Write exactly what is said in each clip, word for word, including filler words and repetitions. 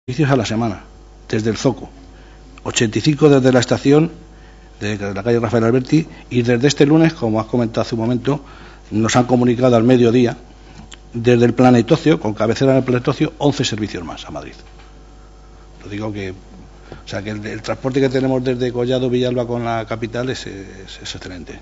servicios a la semana, desde el Zoco, ochenta y cinco desde la estación de la calle Rafael Alberti, y desde este lunes, como has comentado hace un momento, nos han comunicado al mediodía, desde el Planetocio, con cabecera en el Planetocio, once servicios más a Madrid. Lo digo que, o sea, que el, el transporte que tenemos desde Collado Villalba con la capital es, es, es excelente.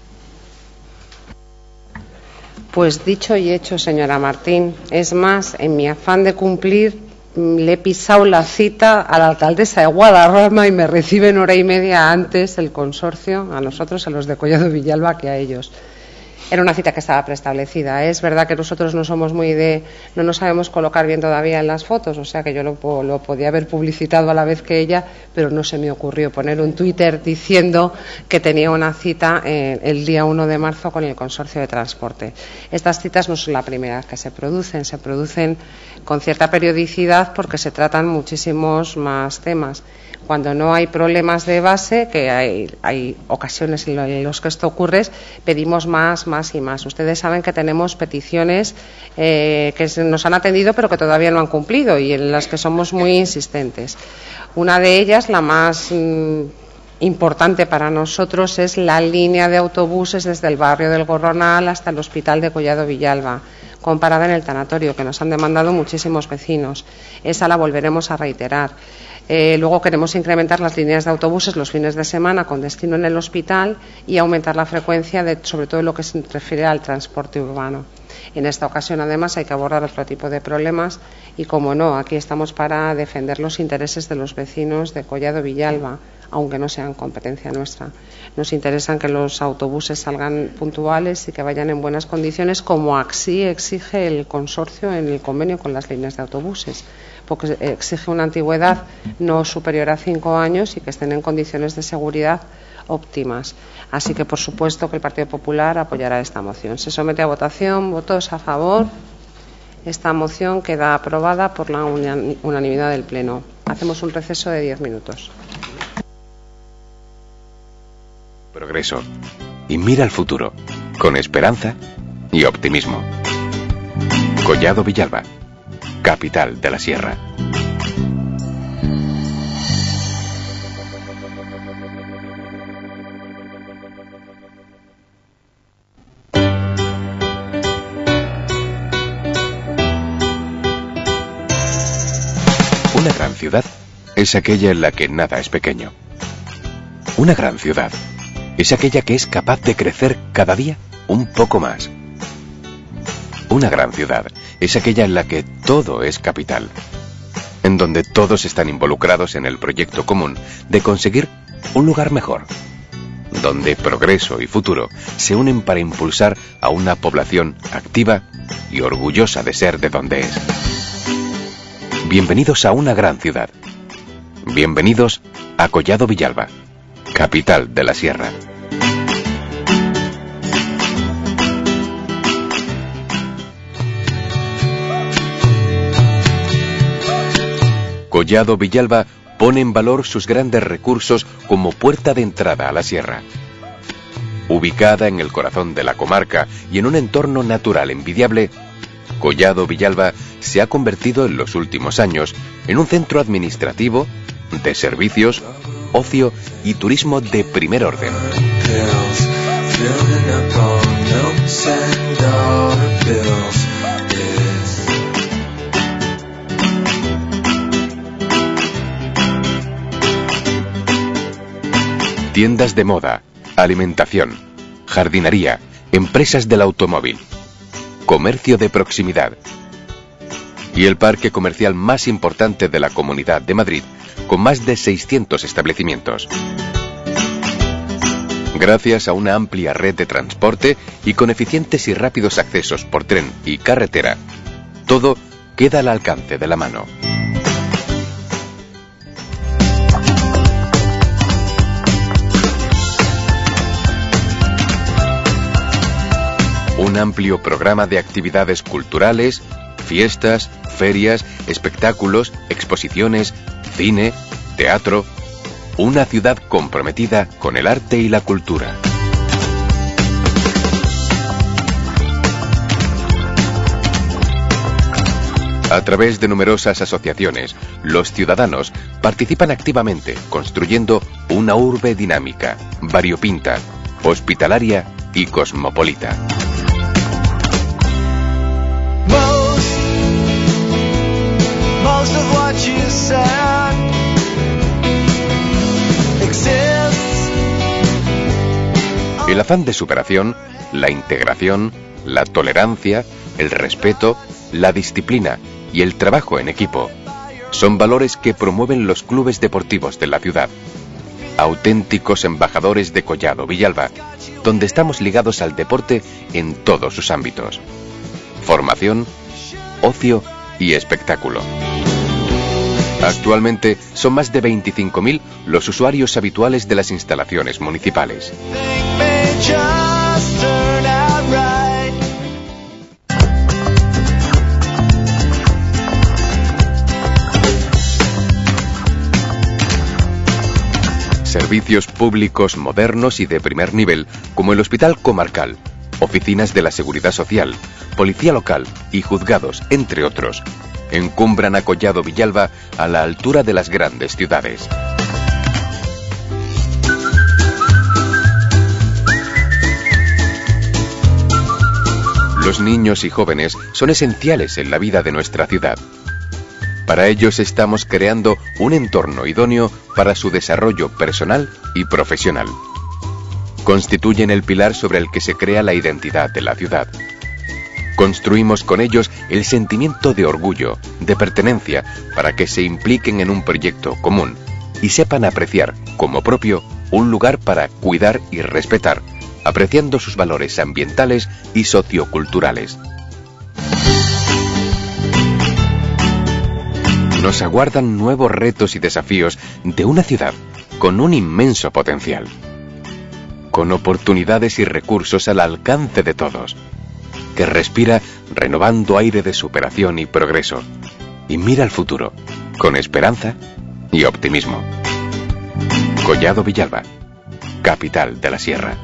Pues dicho y hecho, señora Martín. Es más, en mi afán de cumplir, le he pisado la cita a la alcaldesa de Guadarrama y me reciben hora y media antes el consorcio, a nosotros, a los de Collado Villalba, que a ellos. Era una cita que estaba preestablecida. Es verdad que nosotros no somos muy de... no nos sabemos colocar bien todavía en las fotos, o sea que yo lo, lo podía haber publicitado a la vez que ella, pero no se me ocurrió poner un Twitter diciendo que tenía una cita eh, el día uno de marzo con el consorcio de transporte. Estas citas no son la primera vez que se producen, se producen con cierta periodicidad porque se tratan muchísimos más temas. Cuando no hay problemas de base, que hay, hay ocasiones en las que esto ocurre, pedimos más, más y más. Ustedes saben que tenemos peticiones eh, que nos han atendido pero que todavía no han cumplido y en las que somos muy insistentes. Una de ellas, la más mmm, importante para nosotros, es la línea de autobuses desde el barrio del Gorronal hasta el Hospital de Collado Villalba, con parada en el tanatorio, que nos han demandado muchísimos vecinos. Esa la volveremos a reiterar. Eh, luego queremos incrementar las líneas de autobuses los fines de semana con destino en el hospital y aumentar la frecuencia, de, sobre todo en lo que se refiere al transporte urbano. En esta ocasión, además, hay que abordar otro tipo de problemas y, como no, aquí estamos para defender los intereses de los vecinos de Collado Villalba, aunque no sean competencia nuestra. Nos interesan que los autobuses salgan puntuales y que vayan en buenas condiciones, como así exige el consorcio en el convenio con las líneas de autobuses, porque exige una antigüedad no superior a cinco años y que estén en condiciones de seguridad óptimas. Así que, por supuesto, que el Partido Popular apoyará esta moción. Se somete a votación. ¿Votos a favor? Esta moción queda aprobada por la unanimidad del Pleno. Hacemos un receso de diez minutos. Progreso. Y mira al futuro, con esperanza y optimismo. Collado Villalba, capital de la Sierra. Una gran ciudad es aquella en la que nada es pequeño. Una gran ciudad es aquella que es capaz de crecer cada día un poco más. Una gran ciudad es aquella en la que todo es capital, en donde todos están involucrados en el proyecto común de conseguir un lugar mejor, donde progreso y futuro se unen para impulsar a una población activa y orgullosa de ser de donde es. Bienvenidos a una gran ciudad. Bienvenidos a Collado Villalba, capital de la Sierra. Collado Villalba pone en valor sus grandes recursos como puerta de entrada a la sierra. Ubicada en el corazón de la comarca y en un entorno natural envidiable, Collado Villalba se ha convertido en los últimos años en un centro administrativo, de servicios, ocio y turismo de primer orden. Tiendas de moda, alimentación, jardinería, empresas del automóvil, comercio de proximidad y el parque comercial más importante de la Comunidad de Madrid, con más de seiscientos establecimientos. Gracias a una amplia red de transporte y con eficientes y rápidos accesos por tren y carretera, todo queda al alcance de la mano. Un amplio programa de actividades culturales, fiestas, ferias, espectáculos, exposiciones, cine, teatro. Una ciudad comprometida con el arte y la cultura. A través de numerosas asociaciones, los ciudadanos participan activamente construyendo una urbe dinámica, variopinta, hospitalaria y cosmopolita. Most, most of what you said exists. El afán de superación, la integración, la tolerancia, el respeto, la disciplina y el trabajo en equipo son valores que promueven los clubes deportivos de la ciudad. Auténticos embajadores de Collado Villalba, donde estamos ligados al deporte en todos sus ámbitos: formación, ocio y espectáculo. Actualmente son más de veinticinco mil los usuarios habituales de las instalaciones municipales. Servicios públicos modernos y de primer nivel, como el Hospital Comarcal, oficinas de la Seguridad Social, Policía Local y juzgados, entre otros, encumbran a Collado Villalba a la altura de las grandes ciudades. Los niños y jóvenes son esenciales en la vida de nuestra ciudad. Para ellos estamos creando un entorno idóneo para su desarrollo personal y profesional. Constituyen el pilar sobre el que se crea la identidad de la ciudad. Construimos con ellos el sentimiento de orgullo, de pertenencia, para que se impliquen en un proyecto común y sepan apreciar, como propio, un lugar para cuidar y respetar, apreciando sus valores ambientales y socioculturales. Nos aguardan nuevos retos y desafíos de una ciudad con un inmenso potencial, con oportunidades y recursos al alcance de todos, que respira renovando aire de superación y progreso, y mira al futuro con esperanza y optimismo. Collado Villalba, capital de la Sierra.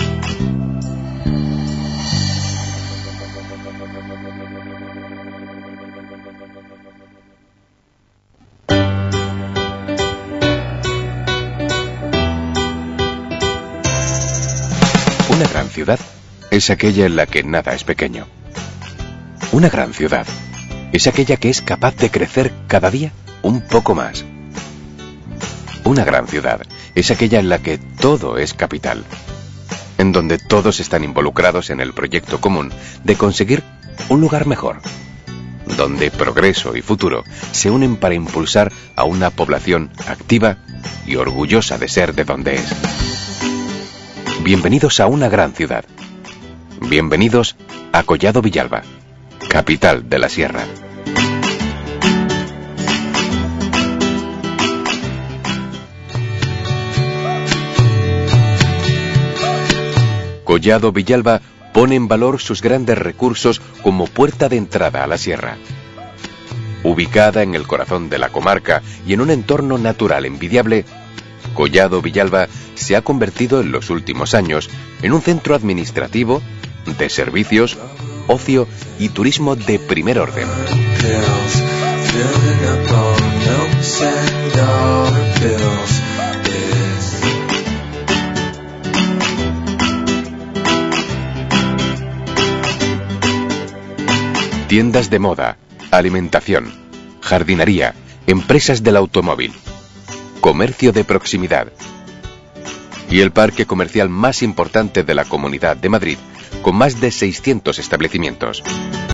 Una gran ciudad es aquella en la que nada es pequeño. Una gran ciudad es aquella que es capaz de crecer cada día un poco más. Una gran ciudad es aquella en la que todo es capital, en donde todos están involucrados en el proyecto común de conseguir un lugar mejor, donde progreso y futuro se unen para impulsar a una población activa y orgullosa de ser de donde es. Bienvenidos a una gran ciudad. Bienvenidos a Collado Villalba, capital de la Sierra. Collado Villalba pone en valor sus grandes recursos como puerta de entrada a la sierra. Ubicada en el corazón de la comarca y en un entorno natural envidiable, Collado Villalba se ha convertido en los últimos años en un centro administrativo, de servicios, ocio y turismo de primer orden. Tiendas de moda, alimentación, jardinería, empresas del automóvil, comercio de proximidad y el parque comercial más importante de la Comunidad de Madrid, con más de seiscientos establecimientos.